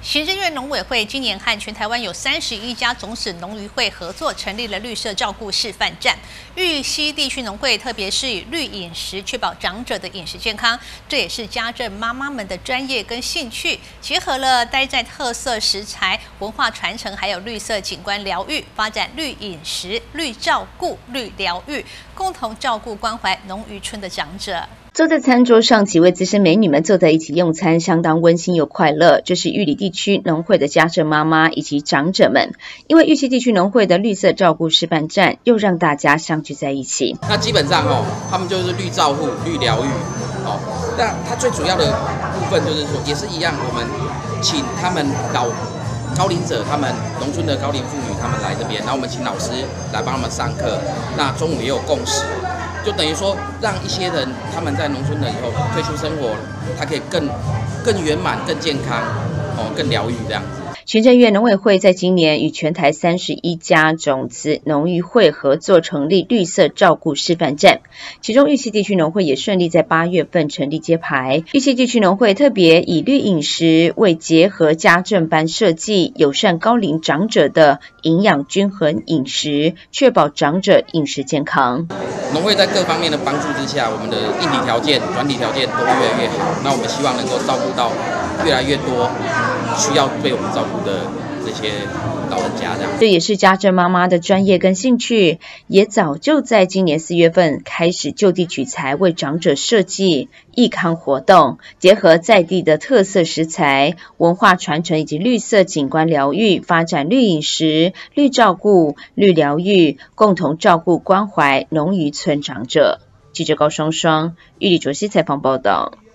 行政院农委会今年和全台湾有31家种子农渔会合作，成立了绿色照顾示范站。玉溪地区农会特别是以绿饮食确保长者的饮食健康，这也是家政妈妈们的专业跟兴趣，结合了待在特色食材、文化传承，还有绿色景观疗愈，发展绿饮食、绿照顾、绿疗愈，共同照顾关怀农渔村的长者。 坐在餐桌上，几位资深美女们坐在一起用餐，相当温馨又快乐。这是玉里地区农会的家政妈妈以及长者们，因为玉溪地区农会的绿色照顾示范站，又让大家相聚在一起。 那基本上他们就是绿照护、绿疗愈，那它最主要的部分就是说，也是一样，我们请他们高龄者，他们农村的高龄妇女，他们来这边，然后我们请老师来帮他们上课。那中午也有共识。就等于说，让一些人他们在农村了以后退休生活，他可以更圆满、更健康，更疗愈这样子。 行政院农委会在今年与全台31家种子农渔会合作成立绿色照顾示范站，其中玉溪地区农会也顺利在8月份成立揭牌。玉溪地区农会特别以绿饮食为结合家政班设计，友善高龄长者的营养均衡饮食，确保长者饮食健康。 农会在各方面的帮助之下，我们的硬体条件、软体条件都越来越好。那我们希望能够照顾到越来越多需要被我们照顾的这些老人家， 这也是家政妈妈的专业跟兴趣，也早就在今年4月份开始就地取材，为长者设计益康活动，结合在地的特色食材、文化传承以及绿色景观疗愈，发展绿饮食、绿照顾、绿疗愈，共同照顾关怀农渔村长者。记者高双双、玉里卓西采访报道。